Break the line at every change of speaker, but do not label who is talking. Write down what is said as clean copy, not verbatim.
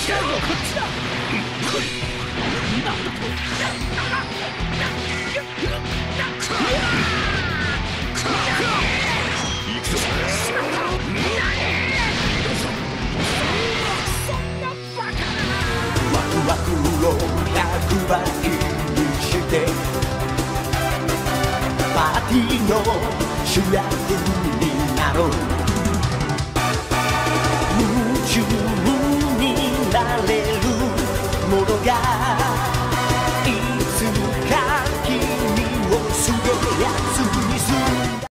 ワクワクを100倍にしてパーティーの主役になろう。夢中